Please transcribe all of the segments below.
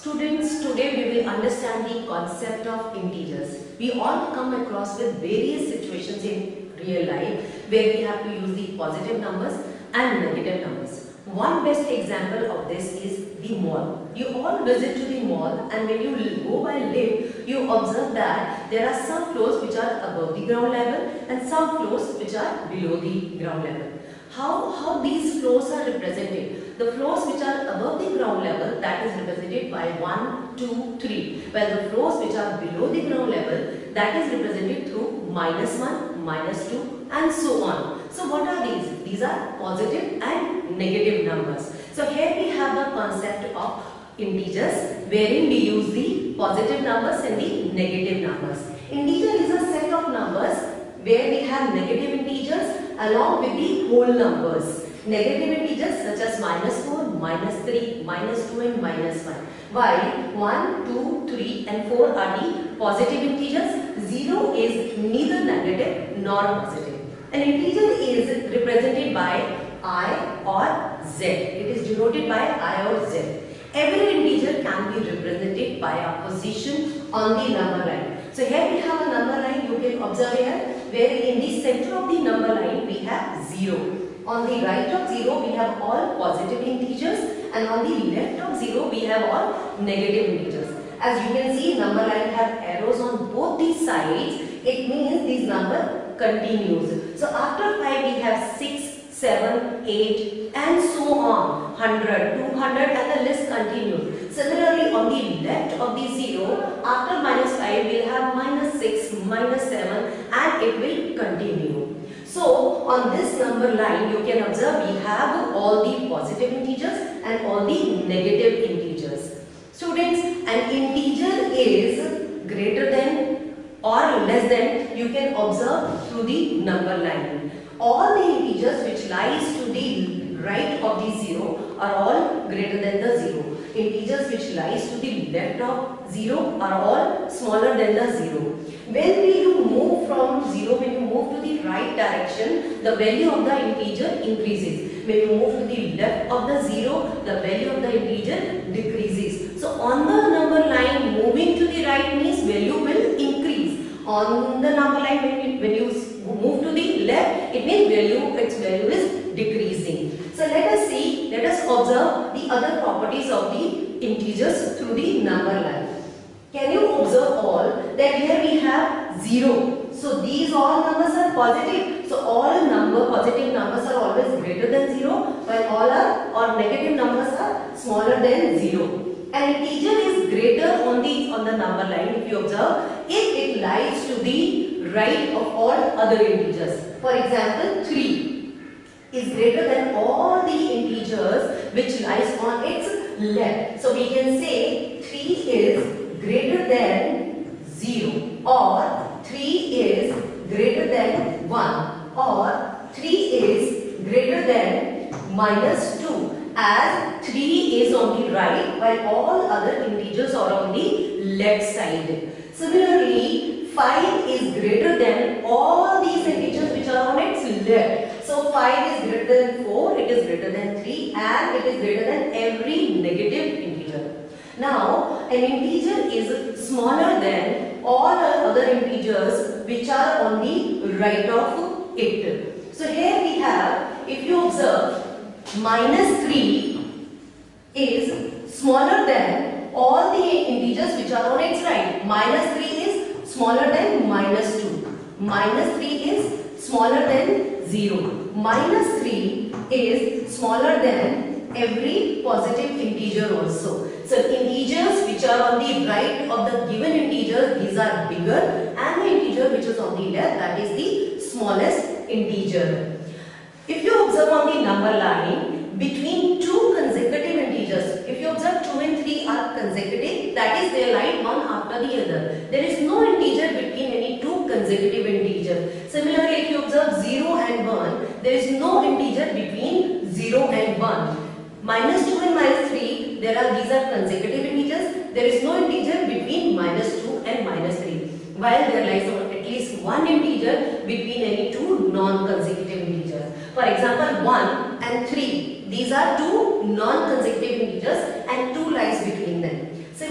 Students, today we will understand the concept of integers. We all come across with various situations in real life where we have to use the positive numbers and negative numbers. One best example of this is the mall. You all visit to the mall, and when you go by lift, you observe that there are some floors which are above the ground level and some floors which are below the ground level. How these floors are represented? The floors which are above the ground level, that is represented by 1, 2, 3. While the floors which are below the ground level, that is represented through -1, -2 and so on. So what are these? These are positive and negative numbers. So here we have the concept of integers wherein we use the positive numbers and the negative numbers. Integer is a set of numbers where we have negative integers along with the whole numbers. Negative integers such as -4, -3, -2 and -1. While 1, 2, 3 and 4 are the positive integers, 0 is neither negative nor positive. An integer is represented by I or Z. It is denoted by I or Z. Every integer can be represented by a position on the number line. So here we have a number line, you can observe here, where in the center of the number line we have 0. On the right of 0 we have all positive integers, and on the left of 0 we have all negative integers. As you can see, number line have arrows on both these sides. It means this number continues. So after 5 we have 6, 7, 8 and so on, 100, 200 and the list continues. Similarly, on the left of the 0, after -5 we will have -6, -7 and it will continue. So on this number line you can observe we have all the positive integers and all the negative integers. Students, an integer is greater than or less than, you can observe through the number line. All the integers which lies to the right of the 0 are all greater than the 0. Integers which lies to the left of 0 are all smaller than the 0. When you move from 0, when you move to the right direction, the value of the integer increases. When you move to the left of the 0, the value of the integer decreases. So on the number line, moving to the right means value will increase. On the number line, when you move to the left, it means its value is decreasing. So let us observe the other properties of the integers through the number line. Can you observe all that here we have 0. So these all numbers are positive. So all positive numbers are always greater than 0, while all negative numbers are smaller than 0. An integer is greater on the number line, if you observe, if it lies to the right of all other integers. For example, 3 is greater than all the integers which lies on its left. So we can say 3 is greater than 0, or 3 is greater than 1, or 3 is greater than -2, as 3 is on the right while all other integers are on the left side. Similarly, 5 is greater than all these integers which are on its left. So 5 is greater than 4, it is greater than 3 and it is greater than every negative integer. Now, an integer is smaller than all other integers which are on the right of it. So here we have, if you observe, -3 is smaller than all the integers which are on its right. -3 is smaller than -2. -3 is smaller than 0. -3 is smaller than every positive integer also. So integers which are on the right of the given integer, these are bigger, and the integer which is on the left, that is the smallest integer. If you observe on the number line, between two consecutive integers, if you observe 2 and 3 are consecutive, that is they lie one after the other. There is no integer between any two consecutive integers. Similarly, if you observe 0 and 1, there is no integer between 0 and 1. -2 and -3, these are consecutive integers. There is no integer between -2 and -3. While there lies at least one integer between any two non-consecutive integers. For example, 1 and 3. These are two non-consecutive integers and 2 lies between them. So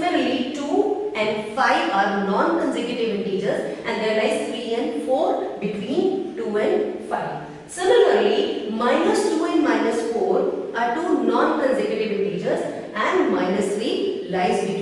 are non-consecutive integers, and there lies 3 and 4 between 2 and 5. Similarly, minus 2 and minus 4 are two non-consecutive integers, and minus 3 lies between